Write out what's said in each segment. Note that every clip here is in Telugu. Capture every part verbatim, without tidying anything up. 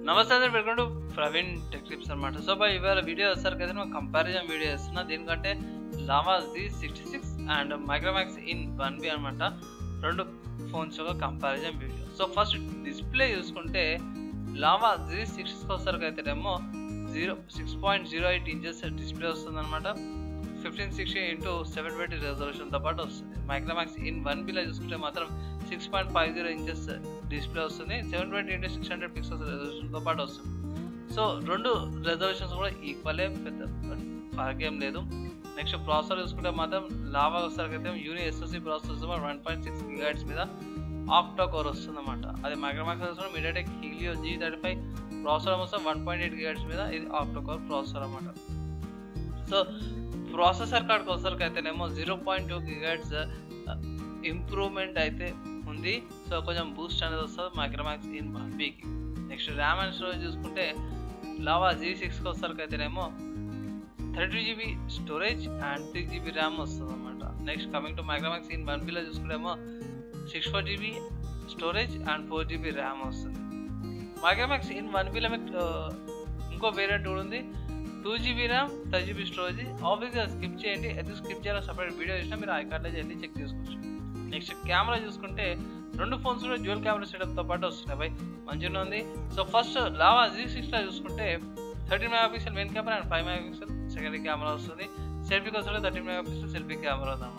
నమస్తే అందరూ, welcome to Praveen tech tips అనమాట. సో బై ఇవాళ వీడియో వచ్చేసరికి అయితే నేను కంపారిజన్ వీడియో చేస్తున్నా. దీనికంటే Lava G sixty six and Micromax in one B అనమాట, రెండు ఫోన్స్ యొక్క comparison video. So first display చూసుకుంటే లావా జీ సిక్స్టీ సిక్స్ వచ్చేసరికి అయితేనేమో zero six point zero eight inches display వస్తుంది అనమాట. Fifteen sixty into seven twenty రెజల్యూషన్తో పాటు వస్తుంది. మైక్రోమాక్స్ ఇన్ వన్ బిలో చూసుకుంటే మాత్రం six point five zero inches display వస్తుంది. Seven twenty into six hundred pixels రెజల్యూషన్తో పాటు వస్తుంది. సో రెండు రెజల్యూషన్స్ కూడా ఈక్వలే, పెద్ద ఫరకేం లేదు. నెక్స్ట్ ప్రాసెసర్ చూసుకుంటే మాత్రం లావా వచ్చేసరికి అయితే Unisoc processor one point six gigahertz మీద ఆక్టా కోర్ వస్తుంది అనమాట. అది మైక్రోమాక్స్ వచ్చి MediaTek Helio G thirty five processor మొత్తం వన్ పాయింట్ ఎయిట్ గిగాహెర్ట్జ్ మీద ఇది ఆక్టా కోర్ ప్రాసెసర్ అనమాట. సో ప్రాసెసర్ కార్డ్కి వచ్చేసరికి అయితేనేమో zero point two gigahertz improvement అయితే ఉంది. సో కొంచెం బూస్ట్ అనేది వస్తుంది మైక్రోమాక్స్ ఇన్ వన్ బికి. నెక్స్ట్ ర్యామ్ అండ్ స్టోరేజ్ చూసుకుంటే లావా జీ సిక్స్కి వచ్చేసరికి అయితేనేమో thirty GB storage and three GB RAM వస్తుంది అనమాట. Next coming to Micromax in one బిలో చూసుకుంటేమో six four GB storage and four GB RAM వస్తుంది. మైక్రోమాక్స్ ఇన్ వన్ బిలో మీకు ఇంకో వేరియంట్ కూడా ఉంది, two GB RAM thirty GB storage. ఆబ్వియస్గా స్కిప్ చేయండి, ఎందుకు స్కిప్ చేయాలో సపరేట్ వీడియో చేసినా మీరు ఐ కార్డ్లో వెళ్ళి చెక్ చేసుకోవచ్చు. నెక్స్ట్ కెమెరా చూసుకుంటే రెండు ఫోన్స్ కూడా డ్యూయల్ కెమెరా సెటప్తో పాటు వస్తున్నాయి బై, మంచిగా ఉంది. సో ఫస్ట్ లావా జీ సిక్స్లో చూసుకుంటే thirteen mega pixel main camera and five mega pixel secondary camera వస్తుంది. సెల్ఫీకి వస్తే thirteen mega pixel selfie camera ఉందన్నమాట.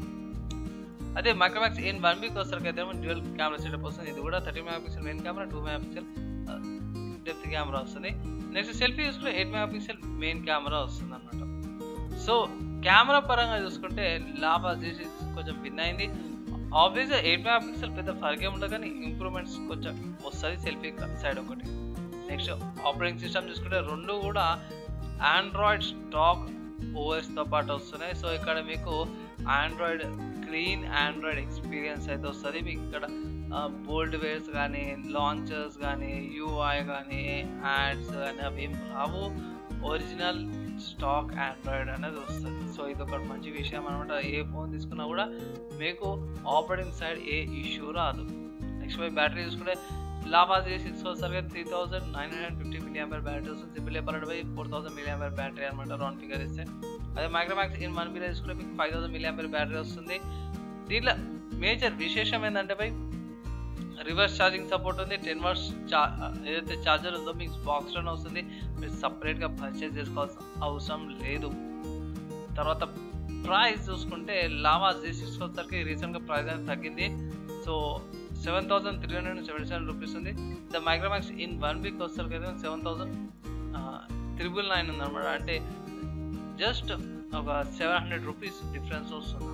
అదే మైక్రోమాక్స్ ఇన్ వన్ బికి వచ్చేసరికి అయితే డ్యూయల్ కెమెరా సెటప్ వస్తుంది. ఇది కూడా thirteen mega pixel main camera, two mega pixel depth camera వస్తుంది. నెక్స్ట్ సెల్ఫీ చూసుకుంటే eight mega pixel main camera వస్తుంది అనమాట. సో కెమెరా పరంగా చూసుకుంటే లావా జీ సిక్స్ కొంచెం విన్ అయింది. ఆబ్వియస్గా ఎయిట్ మెగా పిక్సెల్ పెద్ద ఫరకే ఉండదు, కానీ ఇంప్రూవ్మెంట్స్ కొంచెం వస్తుంది సెల్ఫీ సైడ్ ఒకటి. నెక్స్ట్ ఆపరేటింగ్ సిస్టమ్ చూసుకుంటే రెండు కూడా ఆండ్రాయిడ్ స్టాక్ ఓఎస్తో పాటు వస్తున్నాయి. సో ఇక్కడ మీకు ఆండ్రాయిడ్ క్లీన్ ఆండ్రాయిడ్ ఎక్స్పీరియన్స్ అయితే వస్తుంది. మీకు ఇక్కడ బోల్డ్ వేర్స్ కానీ లాంచర్స్ కానీ యూఐ కానీ యాడ్స్ కానీ అవి ఏం రావు, ఒరిజినల్ స్టాక్ ఆండ్రాయిడ్ అనేది వస్తుంది. సో ఇది ఒక మంచి విషయం అనమాట. ఏ ఫోన్ తీసుకున్నా కూడా మీకు ఆపరేటింగ్ సైడ్ ఏ ఇష్యూ రాదు. నెక్స్ట్ పోయి బ్యాటరీ చూసుకుంటే లావా జీ సిక్స్ వచ్చేసరికి three thousand nine hundred fifty milli ampere battery వస్తుంది. సింపుల్ చెప్పాలంటే పోయి four thousand milli ampere battery అనమాట రౌండ్ ఫిగర్ ఇస్తే. అదే మైక్రోమాక్స్ ఇన్ వన్ బిలో తీసుకుంటే మీకు five thousand milli ampere battery వస్తుంది. దీంట్లో మేజర్ విశేషం ఏంటంటే పోయి రివర్స్ ఛార్జింగ్ సపోర్ట్ ఉంది. టెన్ వాట్స్ చా ఏదైతే ఛార్జర్ ఉందో మీకు బాక్స్లోనే వస్తుంది, మీరు సపరేట్గా పర్చేస్ చేసుకోవాల్సిన అవసరం లేదు. తర్వాత ప్రైస్ చూసుకుంటే లావా జీ సిక్స్ వచ్చేసరికి రీసెంట్గా ప్రైస్ అనేది తగ్గింది. So seven thousand three hundred seventy seven rupees ఉంది. The Micromax in one week వచ్చేసరికి అయితే సెవెన్ థౌసండ్ త్రిబుల్ నైన్ ఉందన్నమాట. అంటే జస్ట్ ఒక సెవెన్ హండ్రెడ్ రూపీస్ డిఫరెన్స్ వస్తుంది.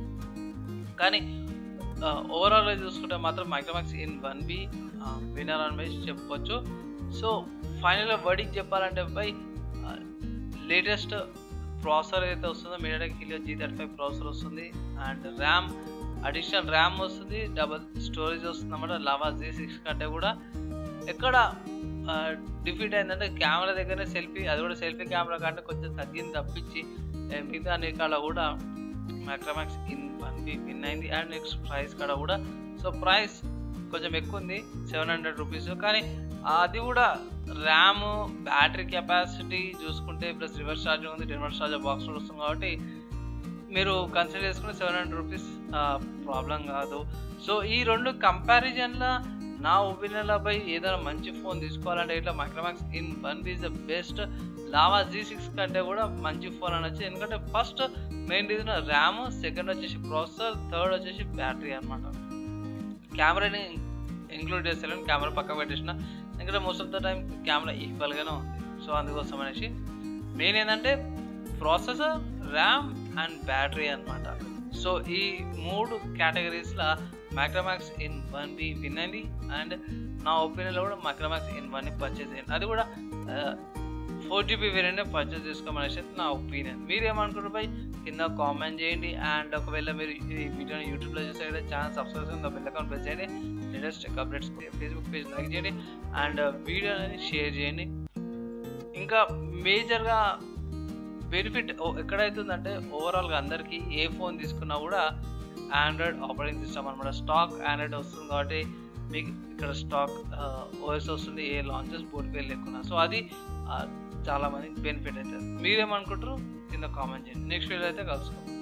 కానీ ఓవరాల్గా చూసుకుంటే మాత్రం Micromax in one B winner అని చెప్పుకోవచ్చు. సో ఫైనల్గా వర్డింగ్ చెప్పాలంటే బై లేటెస్ట్ ప్రాసెసర్ అయితే వస్తుందో MediaTek Helio G thirty five processor వస్తుంది. అండ్ ర్యామ్ అడిషనల్ ర్యామ్ వస్తుంది, డబల్ స్టోరేజ్ వస్తుంది అన్నమాట. లావా జీ సిక్స్ కంటే కూడా ఎక్కడ డిఫీట్ అయిందంటే కెమెరా దగ్గరనే సెల్ఫీ, అది కూడా సెల్ఫీ కెమెరా కంటే కొంచెం తగ్గింది తప్పించి మిగతా అన్నికాడ కూడా Micromax in one B win అయింది. అండ్ నెక్స్ట్ ప్రైస్ కాడ కూడా సో ప్రైస్ కొంచెం ఎక్కువ ఉంది, సెవెన్ హండ్రెడ్ రూపీస్. కానీ అది కూడా ర్యామ్ బ్యాటరీ కెపాసిటీ చూసుకుంటే ప్లస్ రివర్స్ ఛార్జింగ్ ఉంది, టెన్ వాట్స్ ఛార్జర్ బాక్స్ వస్తుంది కాబట్టి మీరు కన్సిడర్ చేసుకుంటే సెవెన్ హండ్రెడ్ రూపీస్ ప్రాబ్లం కాదు. సో ఈ రెండు కంపారిజన్లో నా ఒపీనియన్లో పై ఏదైనా మంచి ఫోన్ తీసుకోవాలంటే ఇట్లా Micromax in one B is the best. Lava G six కంటే కూడా మంచి ఫోన్ అనొచ్చు, ఎందుకంటే first main reason RAM, second వచ్చేసి ప్రాసెసర్, థర్డ్ వచ్చేసి బ్యాటరీ అనమాట. కెమెరాని ఇంక్లూడ్ చేస్తాను, కెమెరా పక్క పెట్టేసిన, ఎందుకంటే most of the time camera ఈక్వల్గానే ఉంది. సో అందుకోసం అనేసి మెయిన్ ఏంటంటే ప్రాసెసర్, ర్యామ్ అండ్ బ్యాటరీ అనమాట. సో ఈ మూడు కేటగిరీస్లో Micromax in one B win అయింది. అండ్ నా ఒపీనియన్లో కూడా మైక్రోమాక్స్ ఇన్ వన్ పర్చేస్ అయ్యింది, అది కూడా ఫోర్ జీబీ వేరియంట్ పర్చేస్ చేసుకోమనేసి నా ఒపీనియన్. మీరు ఏమనుకుంటారు పై కింద కామెంట్ చేయండి. అండ్ ఒకవేళ మీరు ఈ వీడియోని యూట్యూబ్లో చూసే ఛానల్ సబ్స్క్రైబ్ చేయండి, బెల్ ఐకాన్ ప్రెస్ చేయండి, latest tech updates Facebook page like చేయండి అండ్ వీడియో అనేది షేర్ చేయండి. ఇంకా మేజర్గా బెనిఫిట్ ఎక్కడైతుందంటే ఓవరాల్గా అందరికీ ఏ ఫోన్ తీసుకున్నా కూడా ఆండ్రాయిడ్ ఆపరేటింగ్ సిస్టమ్ అనమాట. స్టాక్ ఆండ్రాయిడ్ వస్తుంది కాబట్టి మీకు ఇక్కడ స్టాక్ ఓఎస్ వస్తుంది, ఏ లాంచెస్ బోర్డు పేరు లేకున్నా. సో అది చాలా మందికి బెనిఫిట్ అవుతుంది. మీరేమనుకుంటారు కింద కామెంట్ చేయండి. నెక్స్ట్ వీడియో అయితే కలుసుకోండి.